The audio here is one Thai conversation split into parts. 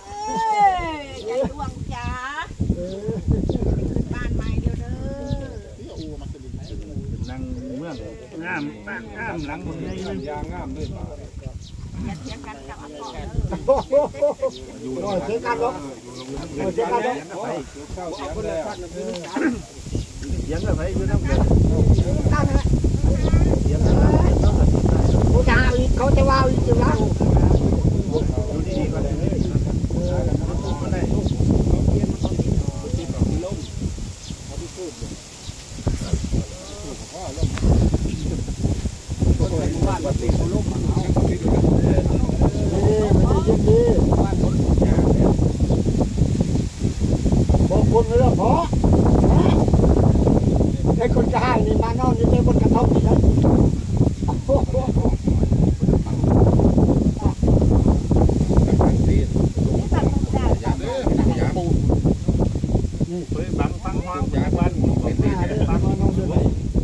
อย่าดวงจ๋าบ้านใหม่เดียวเด้อนั่งเมืองงามบ้านงามหลังคนใหญ่ยางงามด้วยอย่าเถียงกันกับอาพ่ออยู่เสียกันหรอกเสียกันหรอกเสียงอะไรอยู่น้ำเกลือกันฮะเขาจะเอาอีกเขาจะว่าอีกจะว่าดูดีๆก็ได้บอกคนเรื่องพอไอ้คนจะให้นี่มานอนอยู่ในบนกระท่อมนี่นะเฮ้ยบังฟังความจากบ้านเป็นที่ไหนบังน้องด้วย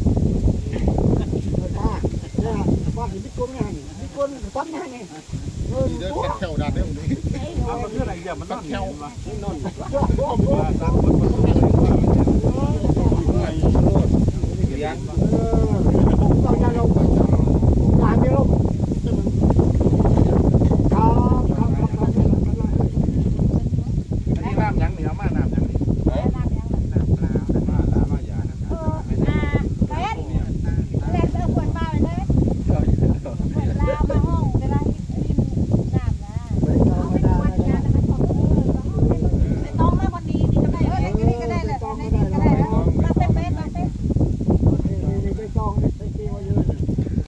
ว่าเห็นพิกลไงพิกลฟันไงดีเด้อแถวดันเด้อนี่เอามันเพื่ออะไรเดี๋ยวมันนอนแถวมานอนตามคนมาเลี้ยง